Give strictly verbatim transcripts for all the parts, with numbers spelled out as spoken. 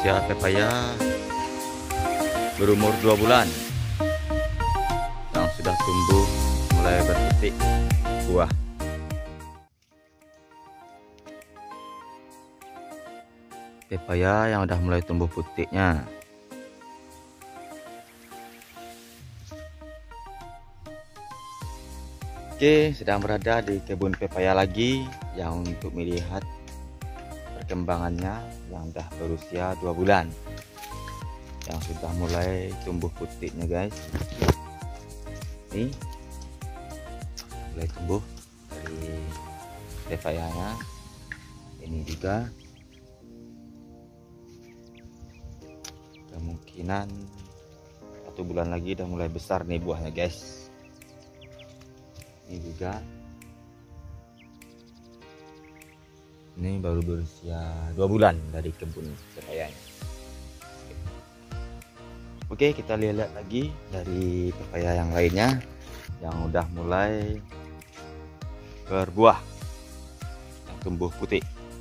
usia pepaya berumur dua bulan yang sudah tumbuh mulai berputik buah. Pepaya yang udah mulai tumbuh putiknya. Oke, sedang berada di kebun pepaya lagi yang untuk melihat perkembangannya yang udah berusia dua bulan, yang sudah mulai tumbuh putiknya guys. Ini mulai tumbuh dari pepayanya. Ini juga kemungkinan satu bulan lagi udah mulai besar nih buahnya guys. Ini juga ini baru berusia dua bulan dari kebun pepayanya. Oke, kita lihat lagi dari pepaya yang lainnya yang udah mulai berbuah, yang tumbuh putih.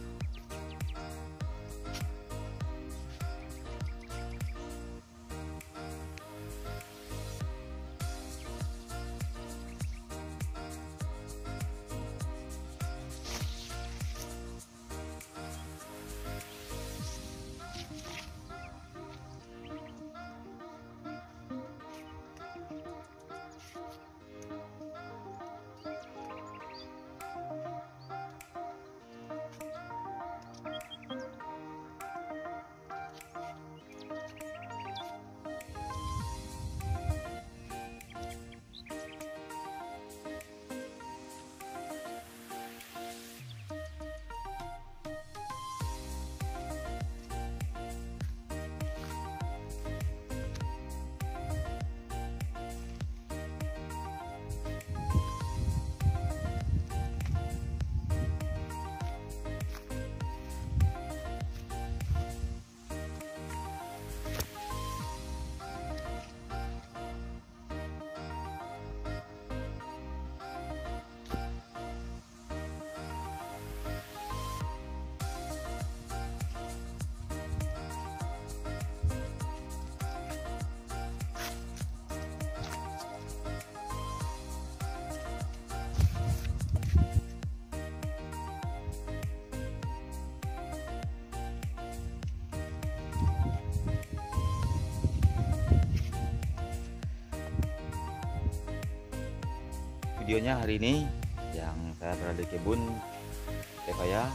Videonya hari ini yang saya berada di kebun pepaya,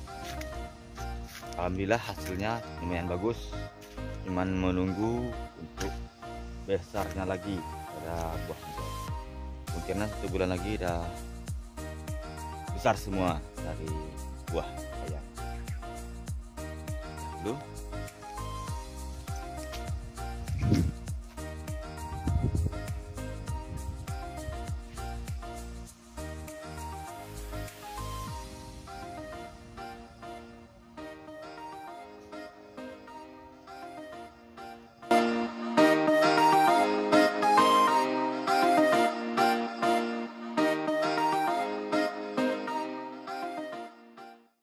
alhamdulillah hasilnya lumayan bagus, cuman menunggu untuk besarnya lagi pada buahnya. Mungkin satu bulan lagi udah besar semua dari buah pepaya. Dulu